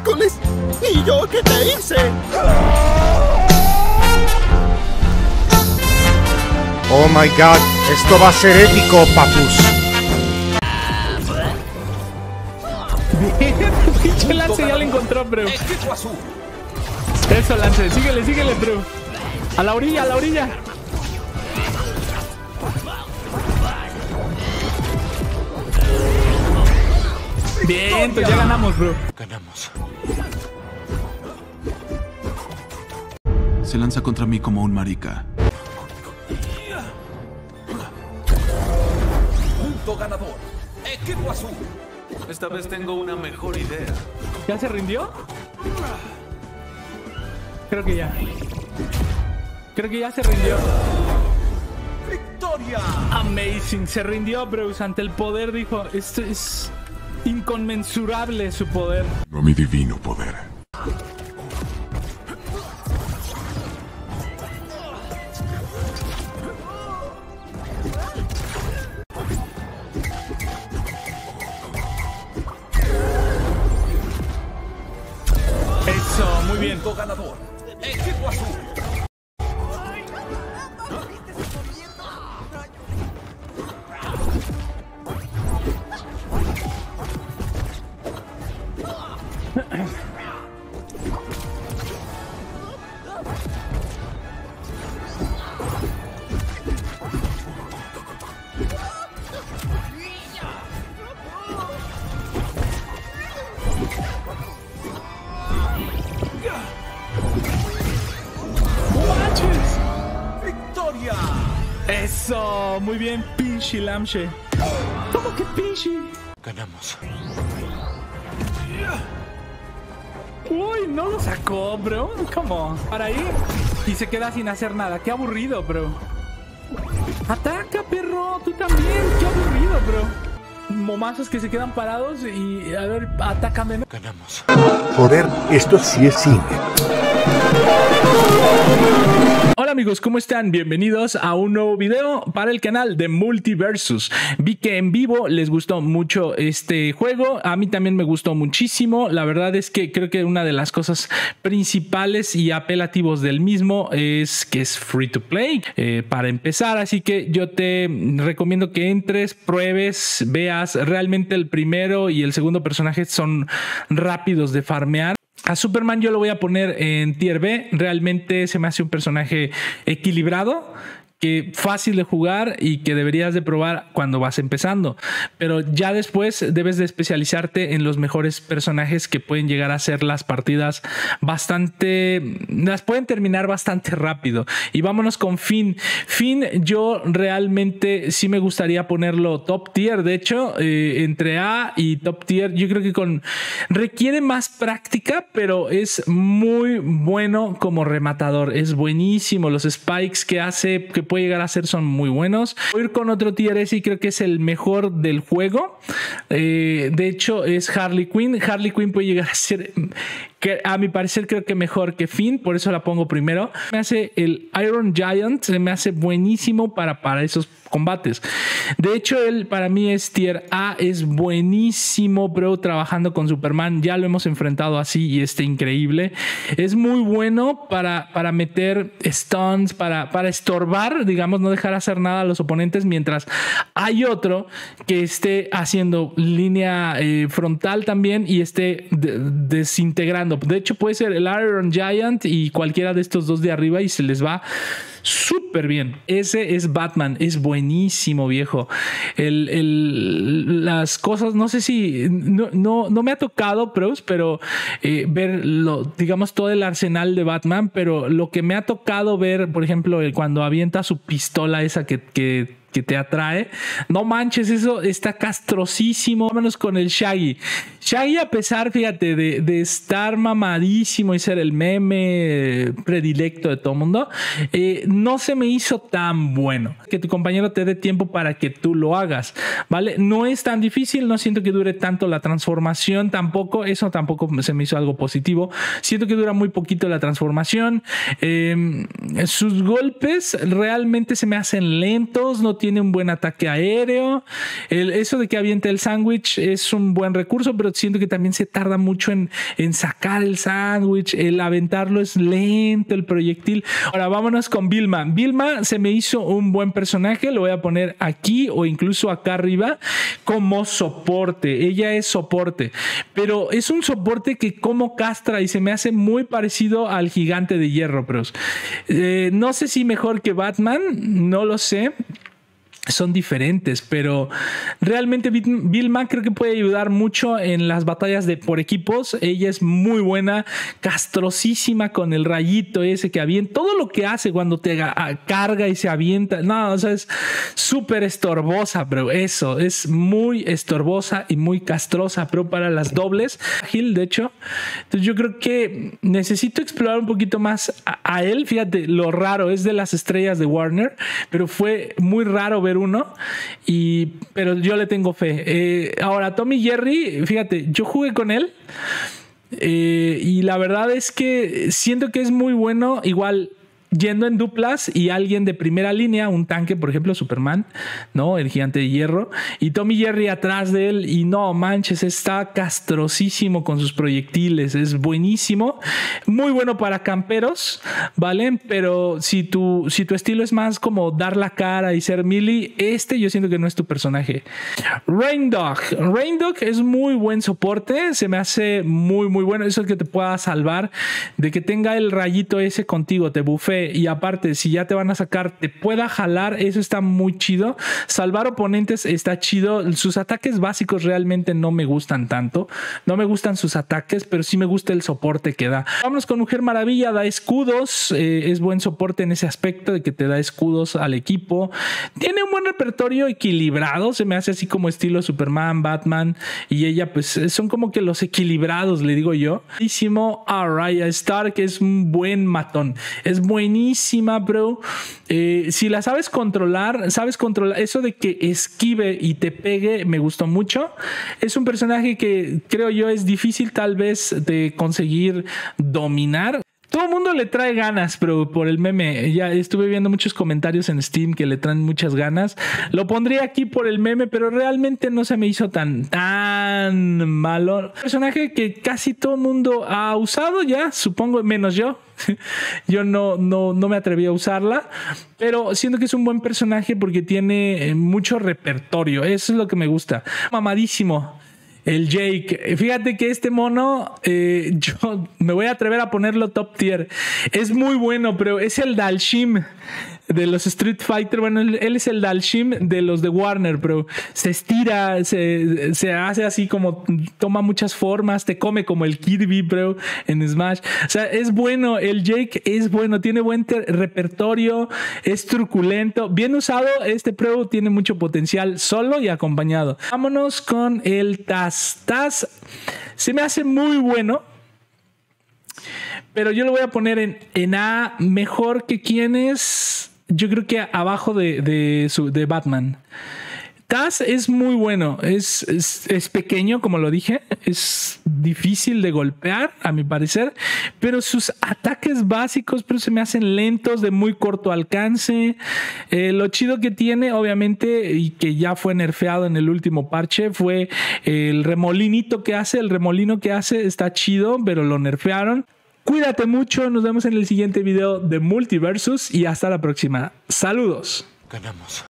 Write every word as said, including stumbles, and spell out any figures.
miércoles! ¿Y yo qué te hice? Oh my god, esto va a ser épico, papus. Bien, pinche Lance ya lo encontró, bro. Eso, Lance, síguele, síguele, bro. A la orilla, a la orilla. Bien, pues ya ganamos, bro. Ganamos. Se lanza contra mí como un marica. Punto ganador. Equipo azul. Esta vez tengo una mejor idea. ¿Ya se rindió? Creo que ya. Creo que ya se rindió. ¡Victoria! Amazing. Se rindió, bros. Ante el poder, dijo. Esto es inconmensurable su poder. No mi divino poder. Eso, muy bien. Punto ganador. Equipo azul. ¡Victoria! Eso, muy bien, pinche Lamche. ¿Cómo que pinche? Ganamos. Uy, no lo sacó, bro. ¿Cómo? Para ahí y se queda sin hacer nada. Qué aburrido, bro. Ataca, perro. Tú también. Qué aburrido, bro. Momazos que se quedan parados y a ver, atácame. Ganamos. Joder, esto sí es cine. Hola amigos, ¿cómo están? Bienvenidos a un nuevo video para el canal de Multiversus. Vi que en vivo les gustó mucho este juego, a mí también me gustó muchísimo. La verdad es que creo que una de las cosas principales y apelativos del mismo es que es free to play eh, para empezar, así que yo te recomiendo que entres, pruebes, veas. Realmente el primero y el segundo personaje son rápidos de farmear. A Superman yo lo voy a poner en tier B. Realmente se me hace un personaje equilibrado, que fácil de jugar y que deberías de probar cuando vas empezando, pero ya después debes de especializarte en los mejores personajes que pueden llegar a ser las partidas bastante, las pueden terminar bastante rápido. Y vámonos con Finn. Finn yo realmente sí me gustaría ponerlo top tier. De hecho, eh, entre A y top tier yo creo que con requiere más práctica, pero es muy bueno como rematador. Es buenísimo. Los spikes que hace, que puede llegar a ser, son muy buenos. Voy a ir con otro tier S y creo que es el mejor del juego. Eh, de hecho es Harley Quinn. Harley Quinn puede llegar a ser, que a mi parecer creo que mejor que Finn, por eso la pongo primero. Me hace el Iron Giant, se me hace buenísimo para, para esos combates. De hecho, él para mí es tier A, es buenísimo, bro, trabajando con Superman. Ya lo hemos enfrentado así y está increíble. Es muy bueno para, para meter stuns, para, para estorbar, digamos, no dejar hacer nada a los oponentes, mientras hay otro que esté haciendo línea eh, frontal también y esté de, desintegrando. De hecho, puede ser el Iron Giant y cualquiera de estos dos de arriba y se les va súper bien. Ese es Batman, es buenísimo, viejo. El, el, las cosas, no sé si no, no, no me ha tocado, pros, pero eh, ver lo, digamos, todo el arsenal de Batman, pero lo que me ha tocado ver, por ejemplo, el, cuando avienta su pistola esa que, que que te atrae, no manches, eso está castrosísimo. Vámonos con el Shaggy. Shaggy, a pesar, fíjate, de, de estar mamadísimo y ser el meme predilecto de todo el mundo, eh, no se me hizo tan bueno. Que tu compañero te dé tiempo para que tú lo hagas, ¿vale? No es tan difícil, no siento que dure tanto la transformación tampoco, eso tampoco se me hizo algo positivo. Siento que dura muy poquito la transformación. Eh, sus golpes realmente se me hacen lentos, no tiene un buen ataque aéreo. El, eso de que aviente el sándwich es un buen recurso, pero siento que también se tarda mucho en, en sacar el sándwich. El aventarlo es lento, el proyectil. Ahora vámonos con Vilma. Vilma se me hizo un buen personaje. Lo voy a poner aquí o incluso acá arriba como soporte. Ella es soporte, pero es un soporte que como castra y se me hace muy parecido al gigante de hierro, pros. Eh, no sé si mejor que Batman, no lo sé. Son diferentes, pero realmente Vilma creo que puede ayudar mucho en las batallas de por equipos. Ella es muy buena, castrosísima con el rayito ese que avienta. Todo lo que hace cuando te carga y se avienta. No, o sea, es súper estorbosa, pero eso es muy estorbosa y muy castrosa, pero para las dobles, ágil, de hecho. Entonces yo creo que necesito explorar un poquito más a, a él. Fíjate, lo raro es de las estrellas de Warner, pero fue muy raro ver uno, y, pero yo le tengo fe. Eh, ahora, Tommy Jerry, fíjate, yo jugué con él eh, y la verdad es que siento que es muy bueno, igual yendo en duplas y alguien de primera línea, un tanque, por ejemplo, Superman, ¿no? El gigante de hierro, y Tommy Jerry atrás de él, y no manches, está castrosísimo con sus proyectiles, es buenísimo, muy bueno para camperos, ¿vale? Pero si tu, si tu estilo es más como dar la cara y ser melee, este yo siento que no es tu personaje. Raindog. Raindog es muy buen soporte, se me hace muy, muy bueno, eso es que te pueda salvar de que tenga el rayito ese contigo, te bufee. Y aparte, si ya te van a sacar, te pueda jalar, eso está muy chido. Salvar oponentes está chido. Sus ataques básicos realmente no me gustan tanto. No me gustan sus ataques, pero sí me gusta el soporte que da. Vámonos con Mujer Maravilla, da escudos. Eh, es buen soporte en ese aspecto de que te da escudos al equipo. Tiene un buen repertorio equilibrado. Se me hace así como estilo Superman, Batman. Y ella, pues, son como que los equilibrados, le digo yo. Arya Stark es un buen matón. Es buen buenísima, bro. Eh, si la sabes controlar, sabes controlar eso de que esquive y te pegue, me gustó mucho. Es un personaje que creo yo es difícil tal vez de conseguir dominar. Todo el mundo le trae ganas, pero por el meme. Ya estuve viendo muchos comentarios en Steam que le traen muchas ganas. Lo pondría aquí por el meme, pero realmente no se me hizo tan, tan malo. Personaje que casi todo el mundo ha usado ya, supongo, menos yo. Yo no, no, no me atreví a usarla, pero siento que es un buen personaje porque tiene mucho repertorio. Eso es lo que me gusta. Mamadísimo. El Jake. Fíjate que este mono, eh, yo me voy a atrever a ponerlo top tier. Es muy bueno, pero es el Dalshim de los Street Fighter. Bueno, él, él es el Dalshim de los de Warner, pero se estira, se, se hace así como toma muchas formas, te come como el Kirby, bro, en Smash. O sea, es bueno. El Jake es bueno, tiene buen repertorio, es truculento. Bien usado, este pro tiene mucho potencial solo y acompañado. Vámonos con el Taz. Taz se me hace muy bueno, pero yo lo voy a poner en, en A, mejor que quienes, yo creo que abajo de, de, su, de Batman. Taz es muy bueno, es, es, es pequeño, como lo dije, es difícil de golpear, a mi parecer, pero sus ataques básicos pero se me hacen lentos, de muy corto alcance. Eh, lo chido que tiene, obviamente, y que ya fue nerfeado en el último parche, fue el remolinito que hace, el remolino que hace está chido, pero lo nerfearon. Cuídate mucho, nos vemos en el siguiente video de Multiversus y hasta la próxima. Saludos. Ganamos.